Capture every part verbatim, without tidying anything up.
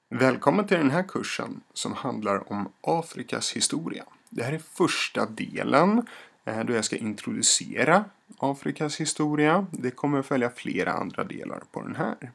Välkommen till den här kursen som handlar om Afrikas historia. Det här är första delen då jag ska introducera Afrikas historia. Det kommer att följa flera andra delar på den här.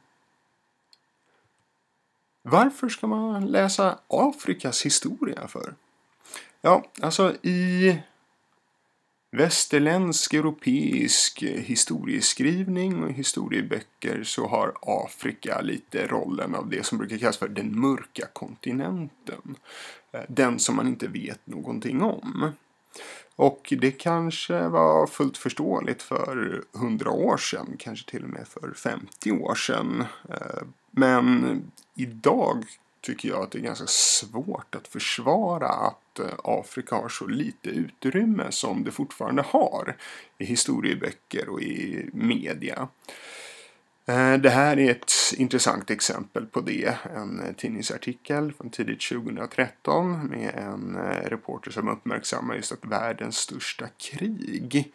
Varför ska man läsa Afrikas historia för? Ja, alltså i västerländsk europeisk historieskrivning och historieböcker så har Afrika lite rollen av det som brukar kallas för den mörka kontinenten. Den som man inte vet någonting om. Och det kanske var fullt förståeligt för hundra år sedan, kanske till och med för femtio år sedan. Men idag tycker jag att det är ganska svårt att försvara att Afrika har så lite utrymme som det fortfarande har i historieböcker och i media. Det här är ett intressant exempel på det. En tidningsartikel från tidigt tjugohundratretton med en reporter som uppmärksammar just att världens största krig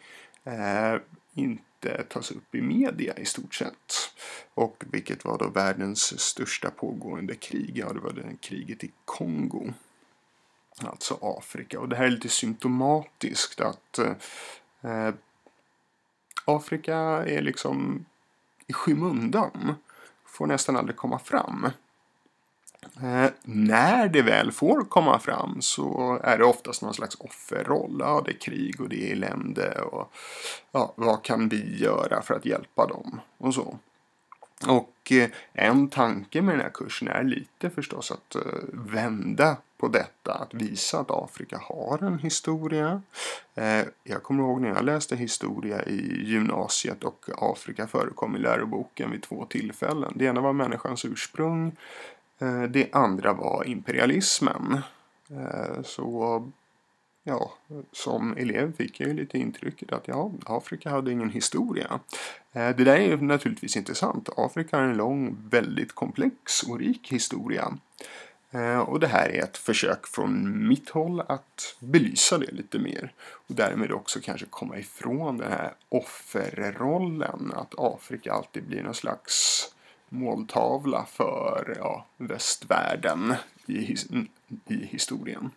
inte tas upp i media i stort sett. Och vilket var då världens största pågående krig? Ja, det var det kriget i Kongo. Alltså Afrika. Och det här är lite symptomatiskt att eh, Afrika är liksom i skymundan. Får nästan aldrig komma fram. Eh, när det väl får komma fram så är det oftast någon slags offerroll. Ja, det är krig och det är elände. Och ja, vad kan vi göra för att hjälpa dem? Och så. Och eh, en tanke med den här kursen är lite förstås att eh, vända på detta. Att visa att Afrika har en historia. Eh, jag kommer ihåg när jag läste historia i gymnasiet och Afrika förekom i läroboken vid två tillfällen. Det ena var människans ursprung. Eh, det andra var imperialismen. Eh, så... Ja, som elev fick jag ju lite intrycket att ja, Afrika hade ingen historia. Det där är ju naturligtvis inte sant. Afrika har en lång, väldigt komplex och rik historia. Och det här är ett försök från mitt håll att belysa det lite mer. Och därmed också kanske komma ifrån den här offerrollen. Att Afrika alltid blir någon slags måltavla för ja, västvärlden i, i historien.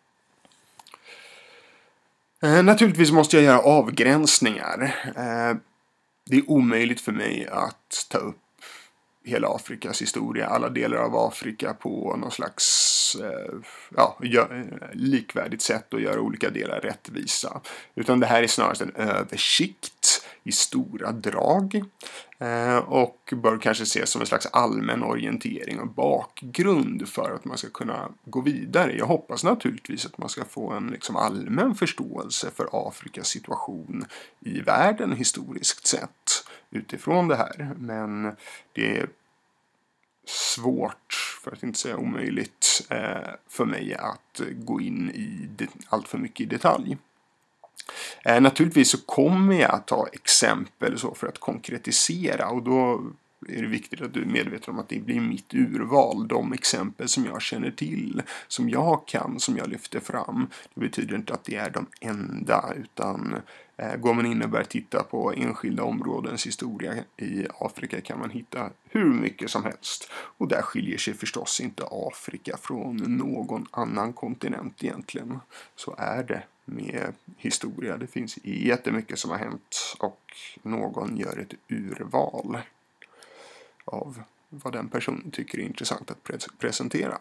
Eh, naturligtvis måste jag göra avgränsningar. Eh, det är omöjligt för mig att ta upp hela Afrikas historia, alla delar av Afrika på någon slags eh, ja, likvärdigt sätt och göra olika delar rättvisa. Utan det här är snarast en översikt i stora drag eh, och bör kanske ses som en slags allmän orientering och bakgrund för att man ska kunna gå vidare. Jag hoppas naturligtvis att man ska få en liksom allmän förståelse för Afrikas situation i världen historiskt sett utifrån det här. Men det är svårt, för att inte säga omöjligt, eh, för mig att gå in i det, allt för mycket i detalj. Eh, naturligtvis så kommer jag att ta exempel så för att konkretisera, och då är det viktigt att du är medveten om att det blir mitt urval, de exempel som jag känner till, som jag kan, som jag lyfter fram. Det betyder inte att det är de enda, utan eh, går man in och börjar titta på enskilda områdens historia i Afrika kan man hitta hur mycket som helst. Och där skiljer sig förstås inte Afrika från någon annan kontinent egentligen. Så är det med historia. Det finns jättemycket som har hänt och någon gör ett urval av vad den personen tycker är intressant att pre- presentera.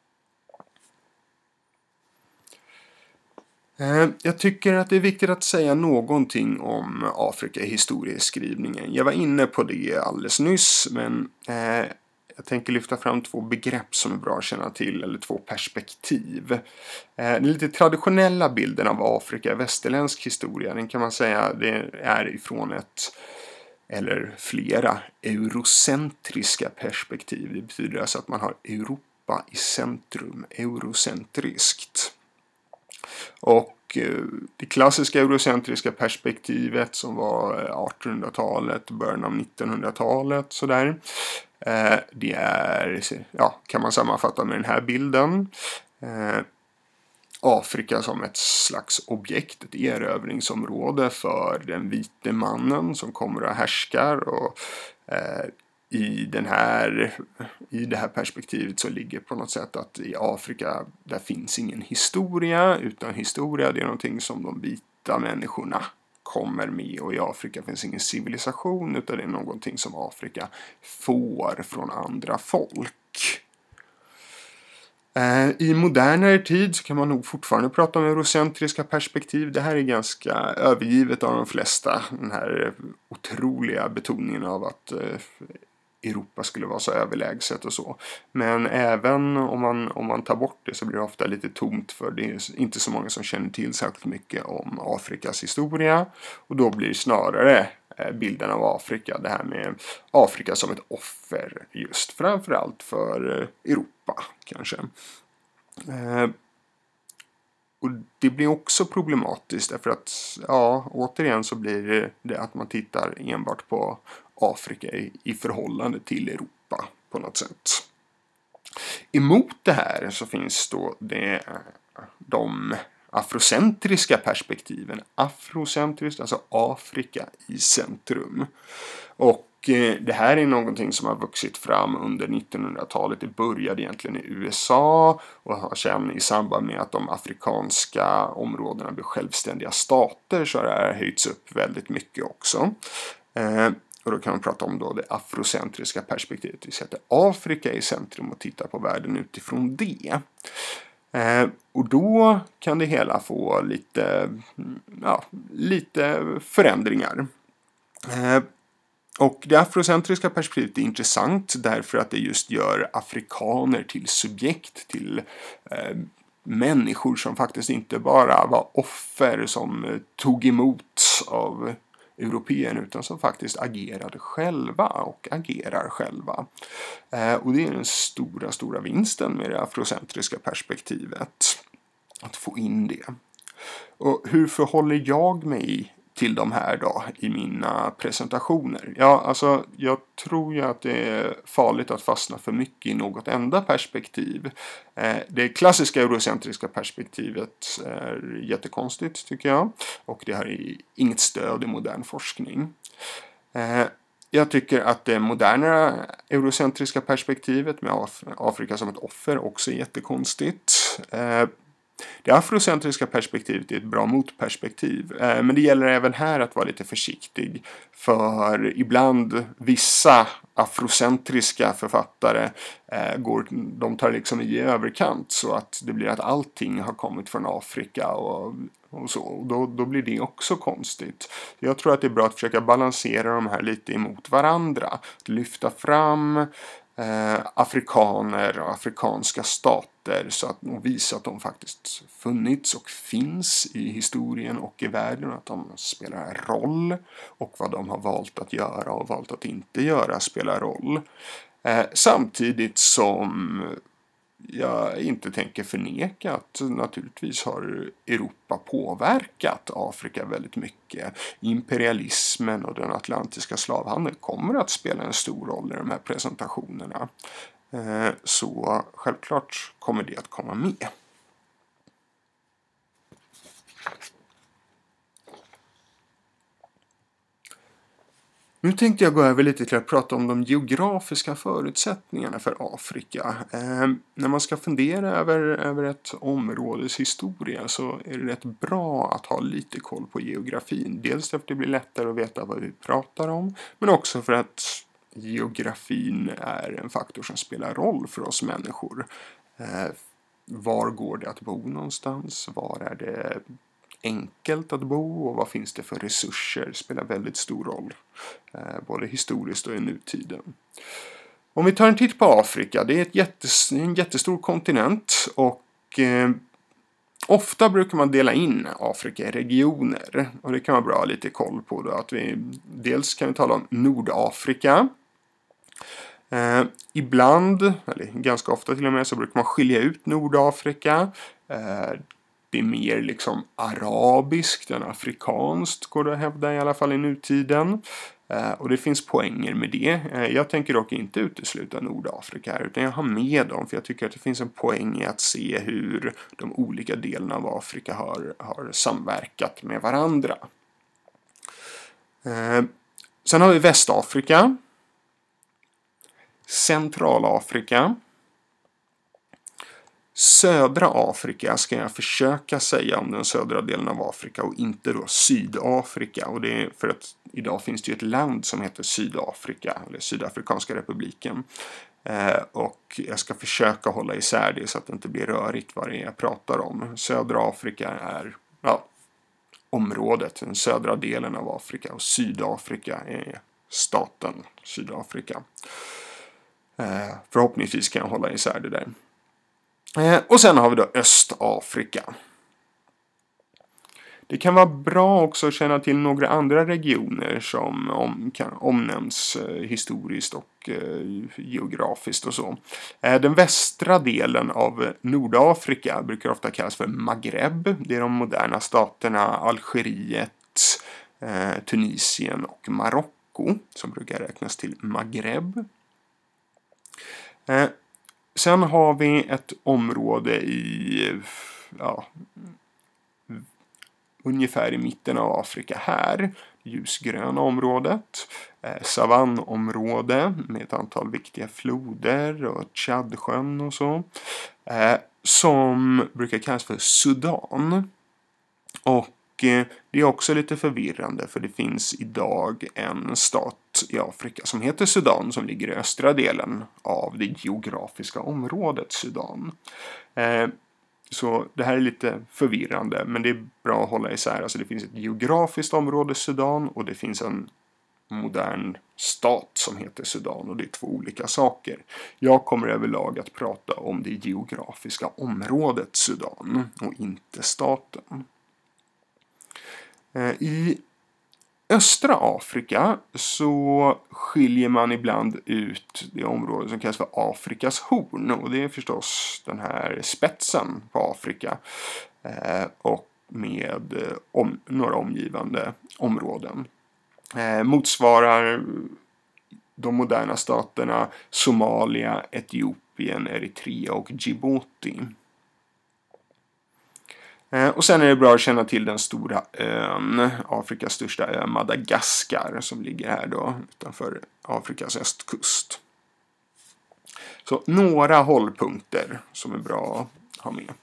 Eh, jag tycker att det är viktigt att säga någonting om Afrika i historieskrivningen. Jag var inne på det alldeles nyss, men eh, jag tänker lyfta fram två begrepp som är bra att känna till, eller två perspektiv. Eh, den lite traditionella bilden av Afrika i västerländsk historia, den kan man säga det är ifrån ett eller flera eurocentriska perspektiv. Det betyder alltså att man har Europa i centrum, eurocentriskt. Och det klassiska eurocentriska perspektivet som var artonhundratalet, början av nittonhundratalet sådär. Det är, ja, kan man sammanfatta med den här bilden. Afrika som ett slags objekt, ett erövringsområde för den vite mannen som kommer och härskar och eh, i, den här, i det här perspektivet så ligger på något sätt att i Afrika där finns ingen historia, utan historia det är någonting som de vita människorna kommer med, och i Afrika finns ingen civilisation, utan det är någonting som Afrika får från andra folk. I modernare tid så kan man nog fortfarande prata om eurocentriska perspektiv. Det här är ganska övergivet av de flesta. Den här otroliga betoningen av att Europa skulle vara så överlägset och så. Men även om man, om man tar bort det så blir det ofta lite tomt, för det är inte så många som känner till särskilt mycket om Afrikas historia. Och då blir snarare bilden av Afrika det här med Afrika som ett offer just framförallt för Europa kanske. Eh, och det blir också problematiskt därför att ja, återigen så blir det att man tittar enbart på Afrika i, i förhållande till Europa på något sätt. Emot det här så finns då det, de afrocentriska perspektiven. Afrocentriskt, alltså Afrika i centrum. Och det här är någonting som har vuxit fram under nittonhundratalet. Det började egentligen i U S A och har sedan i samband med att de afrikanska områdena blev självständiga stater så har det här höjts upp väldigt mycket också. Eh, och då kan man prata om då det afrocentriska perspektivet. Vi sätter Afrika i centrum och tittar på världen utifrån det. Eh, och då kan det hela få lite, ja, lite förändringar. Eh, Och det afrocentriska perspektivet är intressant därför att det just gör afrikaner till subjekt, till eh, människor som faktiskt inte bara var offer som eh, tog emot av européer utan som faktiskt agerade själva och agerar själva. Eh, och det är den stora, stora vinsten med det afrocentriska perspektivet, att få in det. Och hur förhåller jag mig till de här då i mina presentationer? Ja, alltså jag tror ju att det är farligt att fastna för mycket i något enda perspektiv. Eh, det klassiska eurocentriska perspektivet är jättekonstigt tycker jag, och det har inget stöd i modern forskning. Eh, jag tycker att det moderna eurocentriska perspektivet med Af- Afrika som ett offer också är jättekonstigt. Eh, Det afrocentriska perspektivet är ett bra motperspektiv, eh, men det gäller även här att vara lite försiktig, för ibland vissa afrocentriska författare eh, går, de tar liksom i överkant så att det blir att allting har kommit från Afrika och, och så, och då, då blir det också konstigt. Jag tror att det är bra att försöka balansera de här lite emot varandra, att lyfta fram Eh, afrikaner och afrikanska stater så att och visa att de faktiskt funnits och finns i historien och i världen, och att de spelar en roll, och vad de har valt att göra och valt att inte göra spelar roll. Eh, samtidigt som jag inte tänker förneka att naturligtvis har Europa påverkat Afrika väldigt mycket. Imperialismen och den atlantiska slavhandeln kommer att spela en stor roll i de här presentationerna. Så självklart kommer det att komma med. Nu tänkte jag gå över lite till att prata om de geografiska förutsättningarna för Afrika. Eh, när man ska fundera över, över ett områdes historia så är det rätt bra att ha lite koll på geografin. Dels för att det blir lättare att veta vad vi pratar om, men också för att geografin är en faktor som spelar roll för oss människor. Eh, var går det att bo någonstans? Var är det enkelt att bo, och vad finns det för resurser spelar väldigt stor roll, eh, både historiskt och i nutiden. Om vi tar en titt på Afrika, det är ett jättes, en jättestor kontinent, och eh, ofta brukar man dela in Afrika i regioner, och det kan vara bra att ha lite koll på då, att vi dels kan vi tala om Nordafrika. Eh, ibland, eller ganska ofta till och med, så brukar man skilja ut Nordafrika. Eh, Det är mer liksom arabiskt än afrikanskt, går det att hävda i alla fall i nutiden. Eh, och det finns poänger med det. Eh, jag tänker dock inte utesluta Nordafrika här, utan jag har med dem, för jag tycker att det finns en poäng i att se hur de olika delarna av Afrika har, har samverkat med varandra. Eh, sen har vi Västafrika. Centralafrika. Södra Afrika ska jag försöka säga om den södra delen av Afrika och inte då Sydafrika. Och det är för att idag finns det ju ett land som heter Sydafrika, eller Sydafrikanska republiken. Eh, och jag ska försöka hålla isär det så att det inte blir rörigt vad det är jag pratar om. Södra Afrika är ja, området, den södra delen av Afrika, och Sydafrika är staten Sydafrika. Eh, förhoppningsvis kan jag hålla isär det där. Eh, och sen har vi då Östafrika. Det kan vara bra också att känna till några andra regioner som om, kan, omnämns eh, historiskt och eh, geografiskt och så. Eh, den västra delen av Nordafrika brukar ofta kallas för Maghreb. Det är de moderna staterna Algeriet, eh, Tunisien och Marocko som brukar räknas till Maghreb. Eh, sen har vi ett område i ja, ungefär i mitten av Afrika här, ljusgröna området, eh, savannområde med ett antal viktiga floder och Tchadsjön och så, eh, som brukar kallas för Sudan. Och eh, det är också lite förvirrande för det finns idag en stat i Afrika som heter Sudan som ligger i östra delen av det geografiska området Sudan. Eh, Så det här är lite förvirrande, men det är bra att hålla isär. Alltså det finns ett geografiskt område Sudan och det finns en modern stat som heter Sudan och det är två olika saker. Jag kommer överlag att prata om det geografiska området Sudan och inte staten. I östra Afrika så skiljer man ibland ut det område som kallas för Afrikas horn. Och det är förstås den här spetsen på Afrika. Eh, och med eh, om, några omgivande områden. Eh, motsvarar de moderna staterna Somalia, Etiopien, Eritrea och Djibouti. Och sen är det bra att känna till den stora ön, Afrikas största ö, Madagaskar, som ligger här då utanför Afrikas östkust. Så några hållpunkter som är bra att ha med.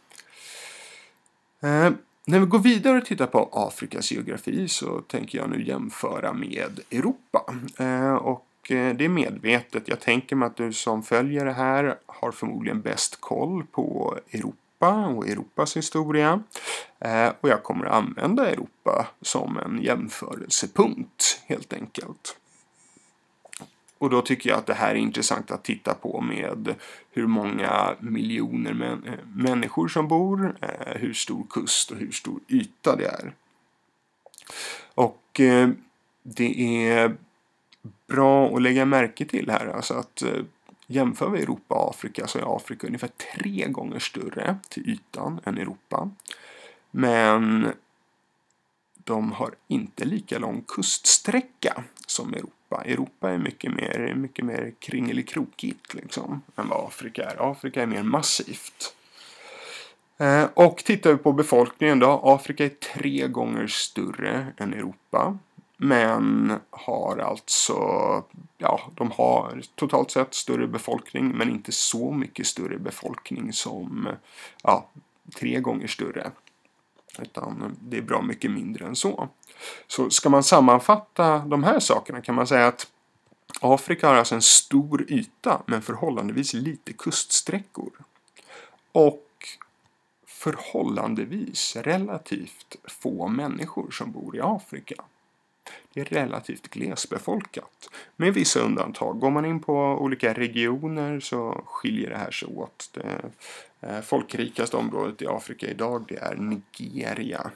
Eh, när vi går vidare och tittar på Afrikas geografi så tänker jag nu jämföra med Europa. Eh, och det är medvetet. Jag tänker mig att du som följer det här har förmodligen bäst koll på Europa och Europas historia. Eh, och jag kommer att använda Europa som en jämförelsepunkt helt enkelt. Och då tycker jag att det här är intressant att titta på med hur många miljoner män- människor som bor, eh, hur stor kust och hur stor yta det är. Och eh, det är bra att lägga märke till här, alltså att eh, jämför vi Europa och Afrika så är Afrika ungefär tre gånger större till ytan än Europa. Men de har inte lika lång kuststräcka som Europa. Europa är mycket mer, mycket mer kringelikrokigt liksom, än vad Afrika är. Afrika är mer massivt. Eh, och tittar vi på befolkningen då. Afrika är tre gånger större än Europa. Men har alltså, ja, de har totalt sett större befolkning men inte så mycket större befolkning som, ja, tre gånger större. Utan det är bra mycket mindre än så. Så ska man sammanfatta de här sakerna kan man säga att Afrika har alltså en stor yta men förhållandevis lite kuststräckor. Och förhållandevis relativt få människor som bor i Afrika. Det är relativt glesbefolkat. Med vissa undantag. Går man in på olika regioner så skiljer det här sig åt. Det eh, folkrikaste området i Afrika idag det är Nigeria.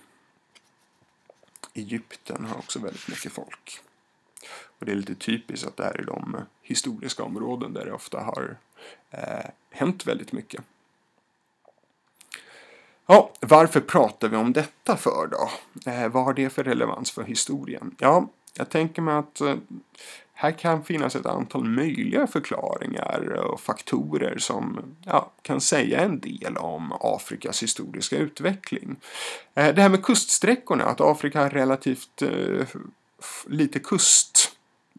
Egypten har också väldigt mycket folk. Och det är lite typiskt att det här är de historiska områden där det ofta har eh, hänt väldigt mycket. Ja, varför pratar vi om detta för då? Eh, vad har det för relevans för historien? Ja, jag tänker mig att eh, här kan finnas ett antal möjliga förklaringar och faktorer som ja, kan säga en del om Afrikas historiska utveckling. Eh, det här med kuststräckorna, att Afrika har relativt eh, lite kust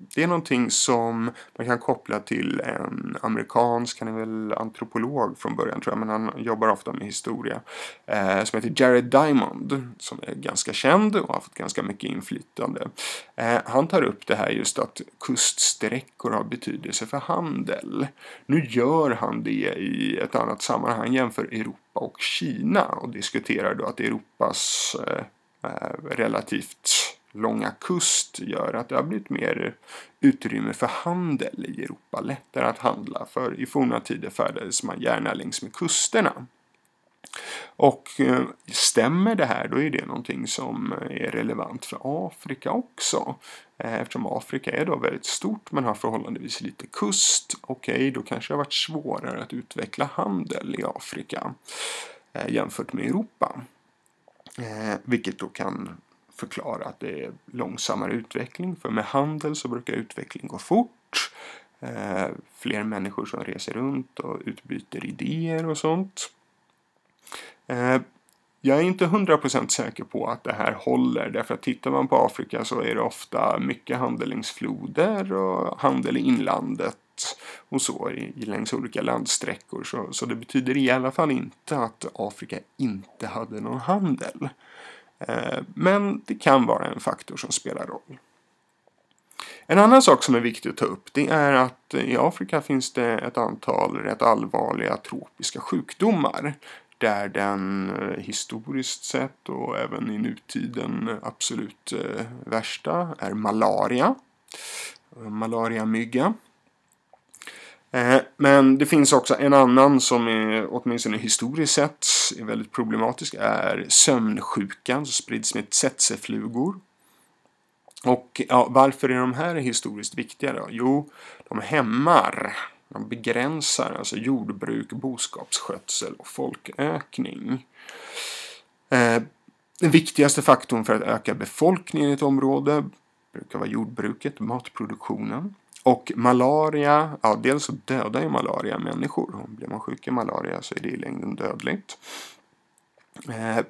det är någonting som man kan koppla till en amerikansk, han är väl antropolog från början tror jag, men han jobbar ofta med historia, eh, som heter Jared Diamond, som är ganska känd och har fått ganska mycket inflytande. Eh, han tar upp det här just att kuststräckor har betydelse för handel. Nu gör han det i ett annat sammanhang, han jämför Europa och Kina och diskuterar då att Europas eh, relativt långa kust gör att det har blivit mer utrymme för handel i Europa, lättare att handla, för i forna tider färdades man gärna längs med kusterna. Och eh, stämmer det här, då är det någonting som är relevant för Afrika också. Eh, eftersom Afrika är då väldigt stort men har förhållandevis lite kust, okej, okay, då kanske det har varit svårare att utveckla handel i Afrika eh, jämfört med Europa. Eh, vilket då kan förklara att det är långsammare utveckling, för med handel så brukar utveckling gå fort. Eh, fler människor som reser runt och utbyter idéer och sånt. Eh, jag är inte hundra procent säker på att det här håller, därför att tittar man på Afrika så är det ofta mycket handel längs floder och handel i inlandet och så i, längs olika landsträckor, så, så det betyder i alla fall inte att Afrika inte hade någon handel. Men det kan vara en faktor som spelar roll. En annan sak som är viktig att ta upp, det är att i Afrika finns det ett antal rätt allvarliga tropiska sjukdomar. Där den historiskt sett och även i nutiden absolut värsta är malaria. Malariamygga. Men det finns också en annan som är, åtminstone historiskt sett är väldigt problematisk, är sömnsjukan som sprids med tsetseflugor. Och ja, varför är de här historiskt viktiga då? Jo, de hämmar, de begränsar alltså jordbruk, boskapsskötsel och folkökning. Eh, den viktigaste faktorn för att öka befolkningen i ett område brukar vara jordbruket, matproduktionen. Och malaria, ja dels så dödar ju malaria människor. Om blir man sjuk i malaria så är det i längden dödligt. Eh,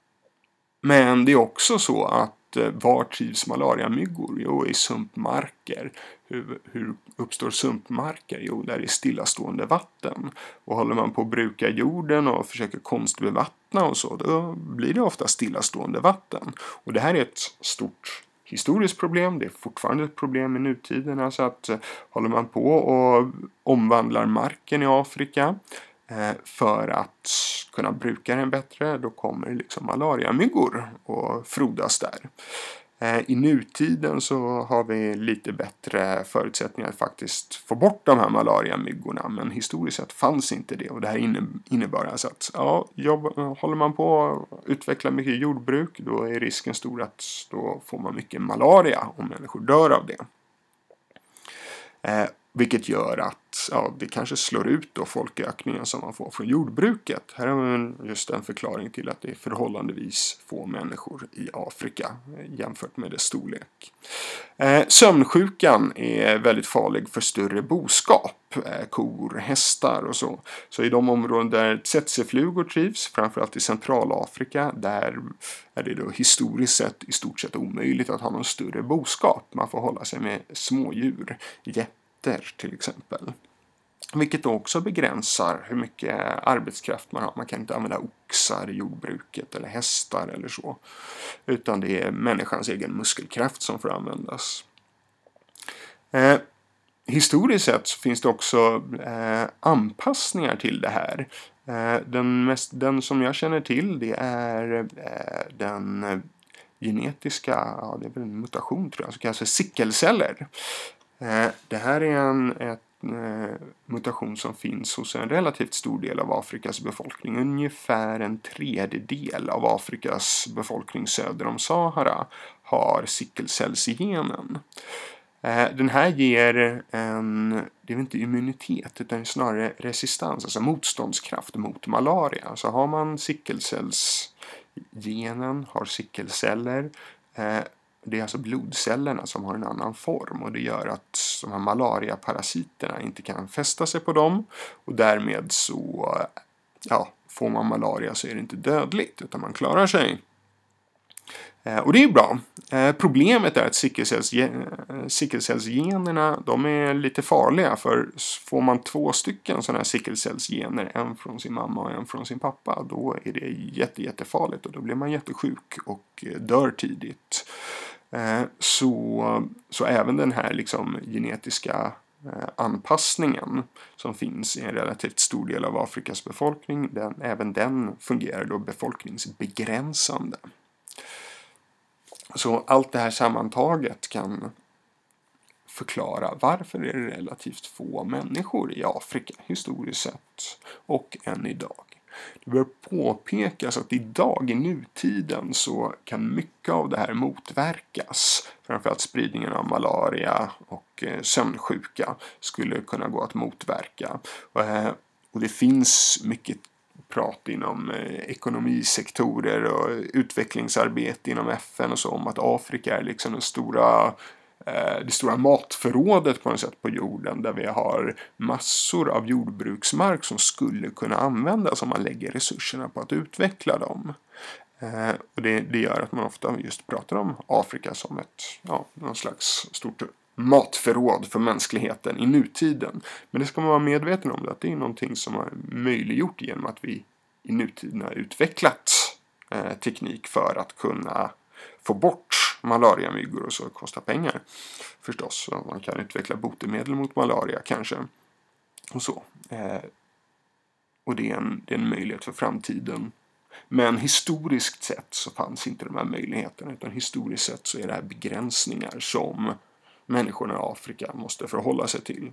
men det är också så att eh, var trivs malariamyggor? Jo, i sumpmarker. Hur, hur uppstår sumpmarker? Jo, där är stillastående vatten. Och håller man på att bruka jorden och försöker konstbevattna och så, då blir det ofta stillastående vatten. Och det här är ett stort historiskt problem, det är fortfarande ett problem i nutiden. Alltså att eh, håller man på och omvandlar marken i Afrika eh, för att kunna bruka den bättre, då kommer liksom malariamyggor och frodas där. Eh, I nutiden så har vi lite bättre förutsättningar att faktiskt få bort de här malariamyggorna, men historiskt sett fanns inte det, och det här innebär alltså att ja, jobb, håller man på att utveckla mycket jordbruk, då är risken stor att då får man mycket malaria och människor dör av det. Eh, vilket gör att ja, det kanske slår ut då folkökningen som man får från jordbruket. Här har vi just en förklaring till att det är förhållandevis få människor i Afrika jämfört med dess storlek. Eh, sömnsjukan är väldigt farlig för större boskap, eh, kor, hästar och så. Så i de områden där tsetseflugor trivs, framförallt i Centralafrika, där är det då historiskt sett i stort sett omöjligt att ha någon större boskap. Man får hålla sig med smådjur, getter till exempel. Vilket då också begränsar hur mycket arbetskraft man har. Man kan inte använda oxar i jordbruket eller hästar eller så. Utan det är människans egen muskelkraft som får användas. Eh, historiskt sett finns det också eh, anpassningar till det här. Eh, den, mest, den som jag känner till, det är eh, den eh, genetiska, ja, det är väl en mutation tror jag, som kallas för sickelceller. Eh, det här är en ett mutation som finns hos en relativt stor del av Afrikas befolkning. Ungefär en tredjedel av Afrikas befolkning söder om Sahara har sickelcellsgenen. Den här ger en, det är inte immunitet utan snarare resistans, alltså motståndskraft mot malaria. Så har man sickelcellsgenen, har sickelceller, det är alltså blodcellerna som har en annan form, och det gör att de här malariaparasiterna inte kan fästa sig på dem, och därmed så ja, får man malaria så är det inte dödligt utan man klarar sig. Eh, och det är bra. Eh, problemet är att sickelcells- sickelcellsgenerna, de är lite farliga, för får man två stycken sådana här sickelcellsgener, en från sin mamma och en från sin pappa, då är det jätte, jättefarligt och då blir man jättesjuk och eh, dör tidigt. Eh, så, så även den här liksom genetiska eh, anpassningen som finns i en relativt stor del av Afrikas befolkning, den, även den fungerar då befolkningsbegränsande. Så allt det här sammantaget kan förklara varför är det relativt få människor i Afrika historiskt sett och än idag. Det bör påpekas att idag i nutiden så kan mycket av det här motverkas. Framförallt spridningen av malaria och eh, sömnsjuka skulle kunna gå att motverka. Eh, och det finns mycket prat inom eh, ekonomisektorer och utvecklingsarbete inom F N och så om att Afrika är liksom den stora det stora matförrådet på något sätt på jorden, där vi har massor av jordbruksmark som skulle kunna användas om man lägger resurserna på att utveckla dem. Eh, och det, det gör att man ofta just pratar om Afrika som ett, ja, någon slags stort matförråd för mänskligheten i nutiden. Men det ska man vara medveten om, att det är någonting som har möjliggjort genom att vi i nutiden har utvecklat eh, teknik för att kunna få bort malariamyggor, och så kostar pengar förstås. Så man kan utveckla botemedel mot malaria kanske. Och så. Eh, och det är, en, det är en möjlighet för framtiden. Men historiskt sett så fanns inte de här möjligheterna. Utan historiskt sett så är det här begränsningar som människorna i Afrika måste förhålla sig till.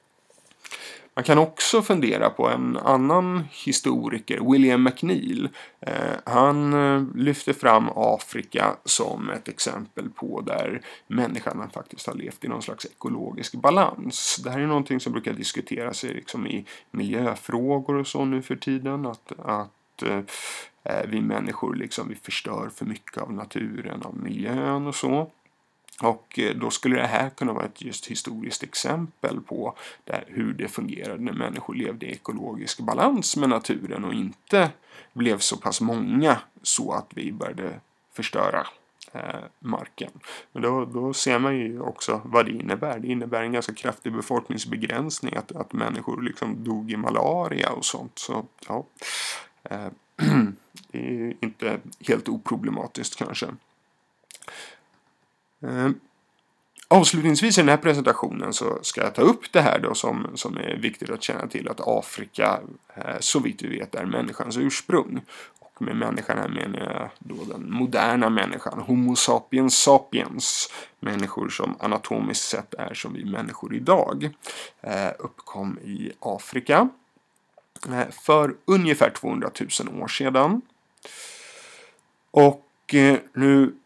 Man kan också fundera på en annan historiker, William McNeill. Eh, han eh, lyfter fram Afrika som ett exempel på där människan faktiskt har levt i någon slags ekologisk balans. Det här är någonting som brukar diskuteras liksom i miljöfrågor och så nu för tiden. Att, att eh, vi människor liksom, vi förstör för mycket av naturen, av miljön och så. Och då skulle det här kunna vara ett just historiskt exempel på där hur det fungerade när människor levde i ekologisk balans med naturen och inte blev så pass många så att vi började förstöra eh, marken. Men då, då ser man ju också vad det innebär. Det innebär en ganska kraftig befolkningsbegränsning, att, att människor liksom dog i malaria och sånt. Så ja, eh, det är inte helt oproblematiskt kanske. Eh, avslutningsvis i den här presentationen så ska jag ta upp det här då som, som är viktigt att känna till, att Afrika eh, så vitt vi vet är människans ursprung. Och med människan här menar jag då den moderna människan, Homo sapiens sapiens, människor som anatomiskt sett är som vi människor idag, eh, uppkom i Afrika eh, för ungefär tvåhundratusen år sedan. Och eh, nu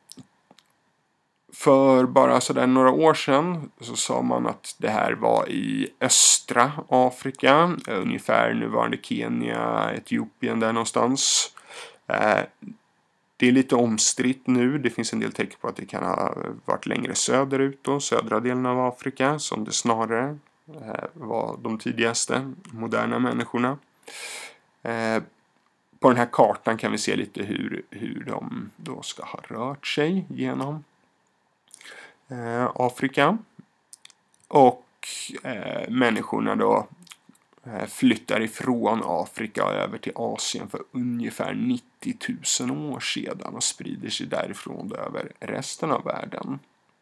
för bara sådär några år sedan så sa man att det här var i östra Afrika, ungefär nuvarande Kenya, Etiopien där någonstans. Det är lite omstritt nu, det finns en del tecken på att det kan ha varit längre söderut då, södra delen av Afrika, som det snarare var de tidigaste moderna människorna. På den här kartan kan vi se lite hur, hur de då ska ha rört sig genom Eh, Afrika. Och eh, människorna då eh, flyttar ifrån Afrika över till Asien för ungefär nittio tusen år sedan och sprider sig därifrån över resten av världen.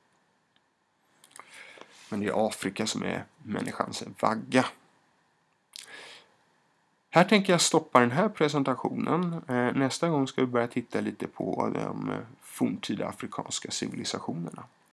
Men det är Afrika som är människans vagga. Här tänker jag stoppa den här presentationen. Eh, nästa gång ska vi börja titta lite på de forntida afrikanska civilisationerna.